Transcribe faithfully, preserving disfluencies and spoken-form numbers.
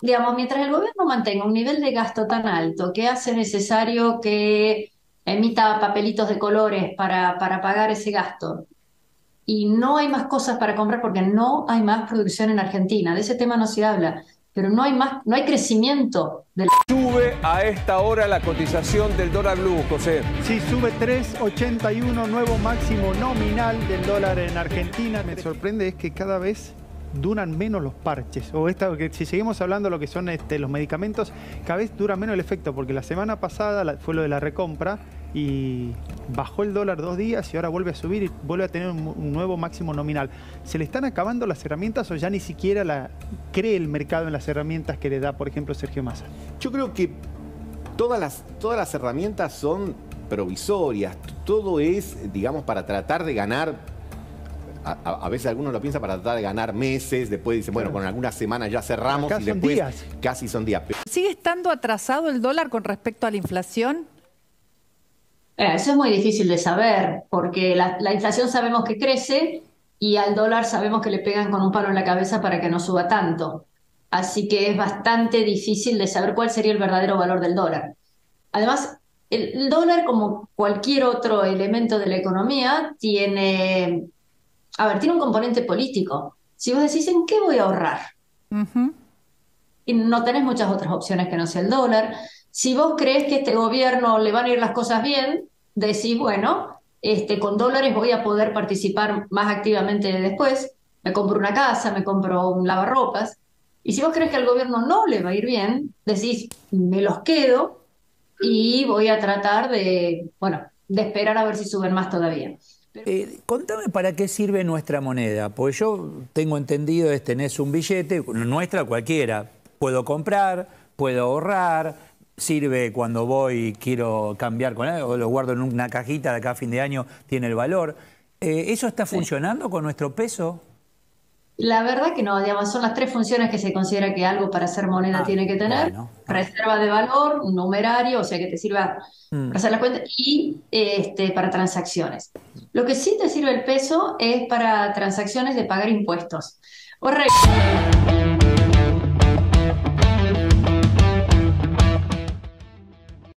digamos, mientras el gobierno mantenga un nivel de gasto tan alto que hace necesario que emita papelitos de colores para, para pagar ese gasto, y no hay más cosas para comprar porque no hay más producción en Argentina, de ese tema no se habla, pero no hay más, no hay crecimiento del... Sube a esta hora la cotización del dólar blue, José. Sí, sube tres ochenta y uno, nuevo máximo nominal del dólar en Argentina. Me sorprende es que cada vez duran menos los parches. O esta, que si seguimos hablando de lo que son este, los medicamentos, cada vez dura menos el efecto, porque la semana pasada la, fue lo de la recompra y bajó el dólar dos días y ahora vuelve a subir y vuelve a tener un, un nuevo máximo nominal. ¿Se le están acabando las herramientas o ya ni siquiera la, cree el mercado en las herramientas que le da, por ejemplo, Sergio Massa? Yo creo que todas las, todas las herramientas son provisorias. Todo es, digamos, para tratar de ganar. A, a veces algunos lo piensa para tratar de ganar meses, después dicen, bueno, con algunas semanas ya cerramos y después días. Casi son días. ¿Sigue estando atrasado el dólar con respecto a la inflación? Eh, eso es muy difícil de saber, porque la, la inflación sabemos que crece y al dólar sabemos que le pegan con un palo en la cabeza para que no suba tanto. Así que es bastante difícil de saber cuál sería el verdadero valor del dólar. Además, el, el dólar, como cualquier otro elemento de la economía, tiene... A ver, tiene un componente político. Si vos decís, ¿en qué voy a ahorrar? Uh-huh. Y no tenés muchas otras opciones que no sea el dólar. Si vos crees que a este gobierno le van a ir las cosas bien, decís, bueno, este, con dólares voy a poder participar más activamente después. Me compro una casa, me compro un lavarropas. Y si vos crees que al gobierno no le va a ir bien, decís, me los quedo y voy a tratar de, bueno, de esperar a ver si suben más todavía. Eh, contame para qué sirve nuestra moneda, porque yo tengo entendido es tenés un billete, nuestra cualquiera, puedo comprar, puedo ahorrar, sirve cuando voy y quiero cambiar con algo, lo guardo en una cajita de acá a fin de año, tiene el valor. Eh, ¿Eso está funcionando con nuestro peso? La verdad que no, digamos, son las tres funciones que se considera que algo para hacer moneda Ah, tiene que tener. bueno. Reserva de valor, un numerario, o sea que te sirva Mm. para hacer las cuentas, y este, para transacciones. Lo que sí te sirve el peso es para transacciones de pagar impuestos. O re-